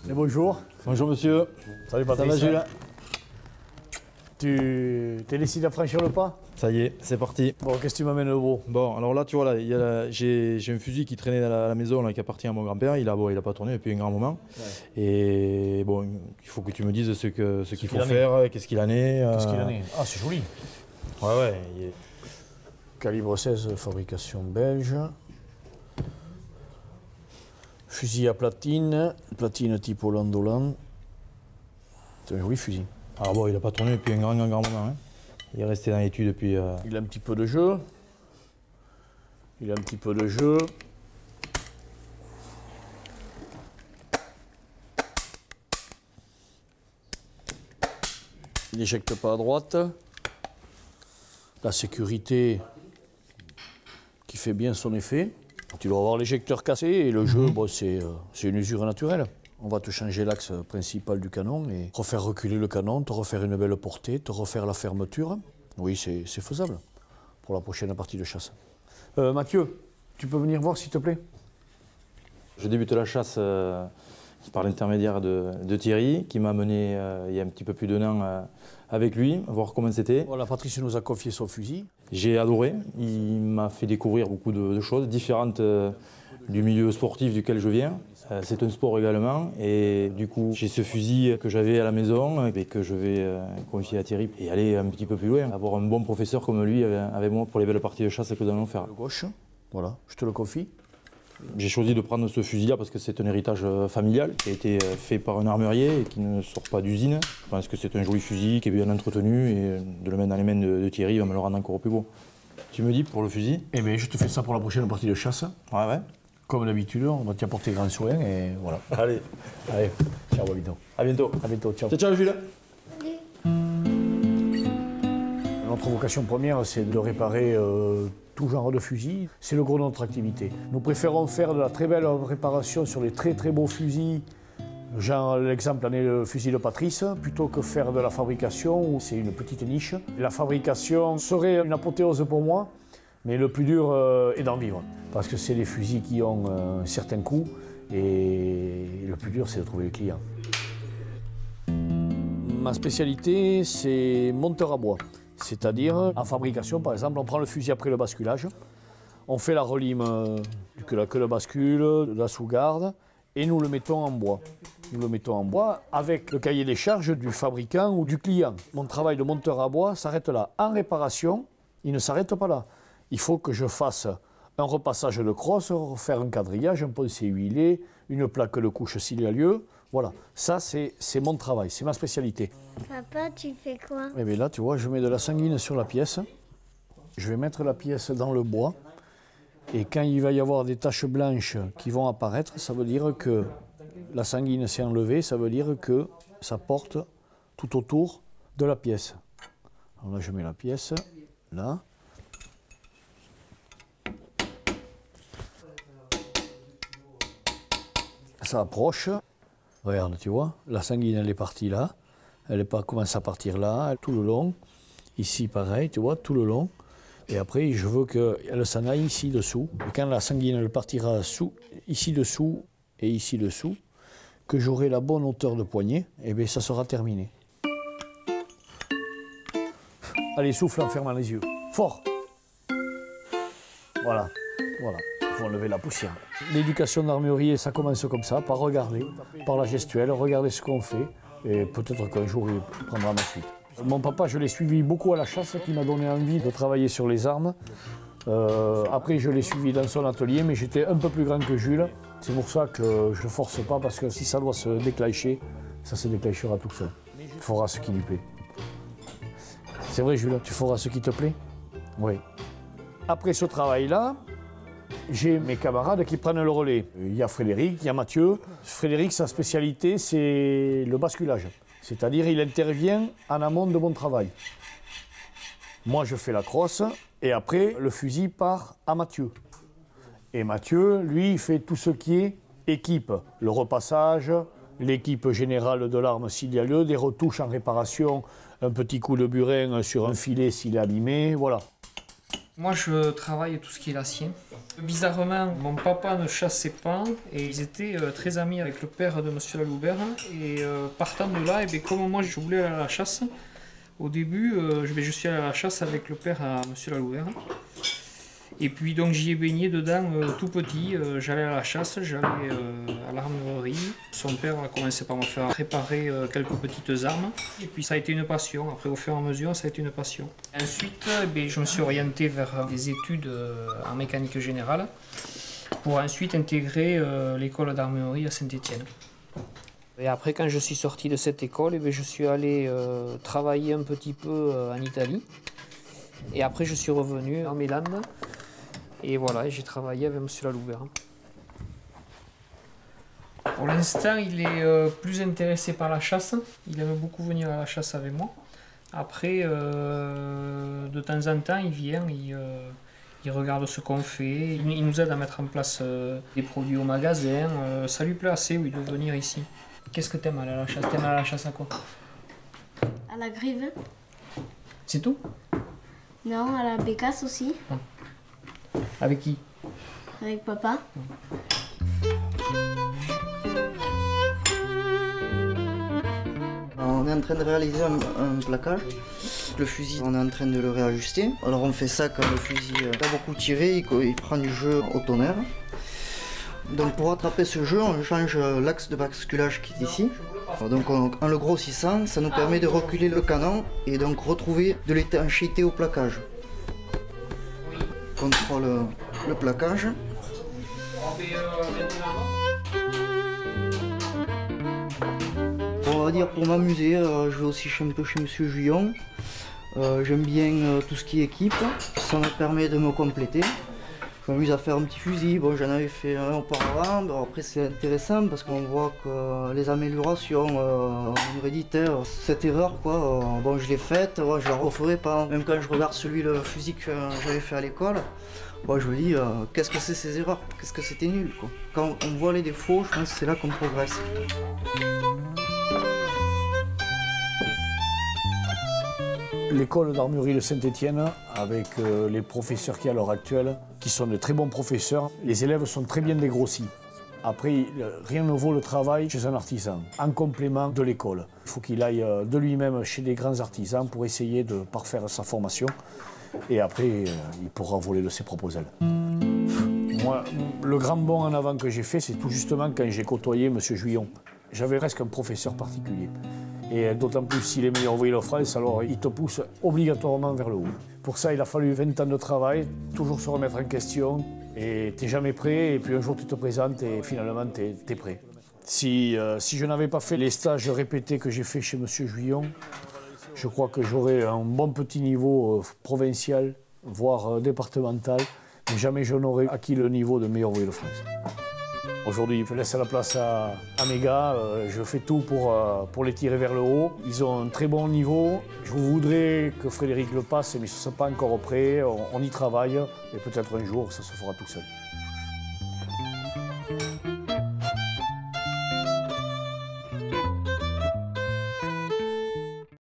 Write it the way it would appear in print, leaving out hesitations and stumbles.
Et bonjour. Bonjour monsieur. Salut Patrice. Ça va Jules? Tu t'es décidé à franchir le pas? Ça y est, c'est parti. Bon, qu'est-ce que tu m'amènes au beau? Bon, alors là, tu vois, là, j'ai un fusil qui traînait à la maison, là, qui appartient à mon grand-père. Il a pas tourné depuis un grand moment. Ouais. Et bon, il faut que tu me dises ce qu'il faut faire, qu'est-ce qu'il en est. Qu'est-ce qu'il en est? Ah, c'est joli. Ouais. Calibre 16, fabrication belge. Fusil à platine type Holland. C'est un joli fusil. Ah bon, il n'a pas tourné depuis un grand moment. Hein. Il est resté dans l'étui depuis... Il a un petit peu de jeu. Il n'éjecte pas à droite. La sécurité qui fait bien son effet. Tu dois avoir l'éjecteur cassé et le jeu, bon, c'est une usure naturelle. On va te changer l'axe principal du canon et refaire reculer le canon, te refaire une belle portée, te refaire la fermeture. Oui, c'est faisable pour la prochaine partie de chasse. Mathieu, tu peux venir voir s'il te plaît? Je débute la chasse par l'intermédiaire de Thierry, qui m'a amené il y a un petit peu plus d'un an avec lui, voir comment c'était. Voilà, Patrice nous a confié son fusil. J'ai adoré, il m'a fait découvrir beaucoup de choses différentes du milieu sportif duquel je viens. C'est un sport également et du coup j'ai ce fusil que j'avais à la maison et que je vais confier à Thierry et aller un petit peu plus loin, avoir un bon professeur comme lui avec moi pour les belles parties de chasse que nous allons faire. De gauche, voilà, je te le confie. J'ai choisi de prendre ce fusil-là parce que c'est un héritage familial qui a été fait par un armurier et qui ne sort pas d'usine. Je pense que c'est un joli fusil qui est bien entretenu et de le mettre dans les mains de Thierry il va me le rendre encore plus beau. Tu me dis pour le fusil? Eh bien, je te fais ça pour la prochaine partie de chasse. Ouais. Comme d'habitude, on va t'y apporter grand soin et voilà. Allez, ciao, à bientôt. À bientôt. À bientôt, ciao. Ciao, Jules. Notre vocation première, c'est de réparer tout genre de fusil. C'est le gros de notre activité. Nous préférons faire de la très belle réparation sur les très beaux fusils. Genre, l'exemple en est le fusil de Patrice, plutôt que faire de la fabrication, où c'est une petite niche. La fabrication serait une apothéose pour moi, mais le plus dur est d'en vivre. Parce que c'est des fusils qui ont un certain coût, et le plus dur, c'est de trouver les clients. Ma spécialité, c'est monteur à bois. C'est-à-dire, en fabrication, par exemple, on prend le fusil après le basculage, on fait la relime de la queue de bascule, de la sous-garde, et nous le mettons en bois. Nous le mettons en bois avec le cahier des charges du fabricant ou du client. Mon travail de monteur à bois s'arrête là. En réparation, il ne s'arrête pas là. Il faut que je fasse un repassage de crosse, refaire un quadrillage, un poncer huilé, une plaque de couche s'il y a lieu. Voilà, ça c'est mon travail, c'est ma spécialité. Papa, tu fais quoi? Eh bien là, tu vois, je mets de la sanguine sur la pièce. Je vais mettre la pièce dans le bois. Et quand il va y avoir des taches blanches qui vont apparaître, ça veut dire que la sanguine s'est enlevée, ça veut dire que ça porte tout autour de la pièce. Alors là, je mets la pièce, là. Ça approche. Regarde, tu vois, la sanguine, elle est partie là. Elle commence à partir là, tout le long. Ici, pareil, tu vois, tout le long. Et après, je veux qu'elle s'en aille ici dessous. Et quand la sanguine, elle partira ici dessous et ici dessous, que j'aurai la bonne hauteur de poignet, et bien ça sera terminé. Allez, souffle en fermant les yeux. Fort. Voilà. Il faut enlever la poussière. L'éducation d'armurier, ça commence comme ça, par regarder, par la gestuelle, regarder ce qu'on fait, et peut-être qu'un jour, il prendra ma suite. Mon papa, je l'ai suivi beaucoup à la chasse, qui m'a donné envie de travailler sur les armes. Après, je l'ai suivi dans son atelier, mais j'étais un peu plus grand que Jules. C'est pour ça que je ne force pas, parce que si ça doit se déclencher, ça se déclenchera tout seul. Il fera ce qui lui plaît. C'est vrai, Jules, tu feras ce qui te plaît? Oui. Après ce travail-là, j'ai mes camarades qui prennent le relais. Il y a Frédéric, il y a Mathieu. Frédéric, sa spécialité, c'est le basculage. C'est-à-dire, il intervient en amont de mon travail. Moi, je fais la crosse, et après, le fusil part à Mathieu. Et Mathieu, lui, il fait tout ce qui est équipe. Le repassage, l'équipe générale de l'arme s'il y a lieu, des retouches en réparation, un petit coup de burin sur un filet s'il est abîmé, voilà. Moi, je travaille tout ce qui est l'acier. Bizarrement, mon papa ne chassait pas et ils étaient très amis avec le père de Monsieur Laloubert. Et partant de là, et bien, comme moi, je voulais aller à la chasse, au début, je suis allé à la chasse avec le père à Monsieur Laloubert. Et puis donc j'y ai baigné dedans tout petit, j'allais à la chasse, j'allais à l'armurerie. Son père a commencé par me faire préparer quelques petites armes. Et puis ça a été une passion, après au fur et à mesure ça a été une passion. Ensuite je me suis orienté vers des études en mécanique générale pour ensuite intégrer l'école d'armurerie à Saint-Étienne. Et après quand je suis sorti de cette école, je suis allé travailler un petit peu en Italie. Et après je suis revenu en Mélandes. Et voilà, j'ai travaillé avec M. Laloubert. Pour l'instant, il est plus intéressé par la chasse. Il aime beaucoup venir à la chasse avec moi. Après, de temps en temps, il vient, il regarde ce qu'on fait. Il nous aide à mettre en place des produits au magasin. Ça lui plaît assez, oui, de venir ici. Qu'est-ce que t'aimes aller à la chasse? T'aimes aller à la chasse à quoi? À la grive. C'est tout? Non, à la bécasse aussi. Avec qui? Avec papa. On est en train de réaliser un plaquage. Le fusil, on est en train de le réajuster. Alors on fait ça quand le fusil a beaucoup tiré, il prend du jeu au tonnerre. Donc pour attraper ce jeu, on change l'axe de basculage qui est ici. Donc en le grossissant, ça nous permet de reculer le canon et donc retrouver de l'étanchéité au plaquage. On contrôle le plaquage. On va dire pour m'amuser, je vais aussi un peu chez Monsieur Juillon. J'aime bien tout ce qui est équipe, ça me permet de me compléter. Je m'amuse à faire un petit fusil, bon, j'en avais fait un auparavant, bon, après c'est intéressant parce qu'on voit que les améliorations, on aurait dit, cette erreur quoi, bon, je l'ai faite, ouais, je la referai pas. Même quand je regarde le fusil que j'avais fait à l'école, bon, je me dis qu'est-ce que c'est ces erreurs, qu'est-ce que c'était nul quoi. Quand on voit les défauts, je pense que c'est là qu'on progresse. L'école d'armurerie de Saint-Étienne, avec les professeurs qu'il y a à l'heure actuelle, qui sont de très bons professeurs, les élèves sont très bien dégrossis. Après, rien ne vaut le travail chez un artisan, en complément de l'école. Il faut qu'il aille de lui-même chez des grands artisans pour essayer de parfaire sa formation. Et après, il pourra voler de ses propres ailes. Moi, le grand bond en avant que j'ai fait, c'est tout justement quand j'ai côtoyé M. Juillon. J'avais presque un professeur particulier. Et d'autant plus s'il est meilleur ouvrier de France, alors il te pousse obligatoirement vers le haut. Pour ça, il a fallu 20 ans de travail, toujours se remettre en question. Et t'es jamais prêt, et puis un jour tu te présentes et finalement t'es prêt. Si je n'avais pas fait les stages répétés que j'ai fait chez M. Juillon, je crois que j'aurais un bon petit niveau provincial, voire départemental, mais jamais je n'aurais acquis le niveau de meilleur ouvrier de France. Aujourd'hui, je laisse la place à mes gars, je fais tout pour les tirer vers le haut. Ils ont un très bon niveau. Je voudrais que Frédéric le passe, mais ce ne sont pas encore prêt. On y travaille et peut-être un jour, ça se fera tout seul.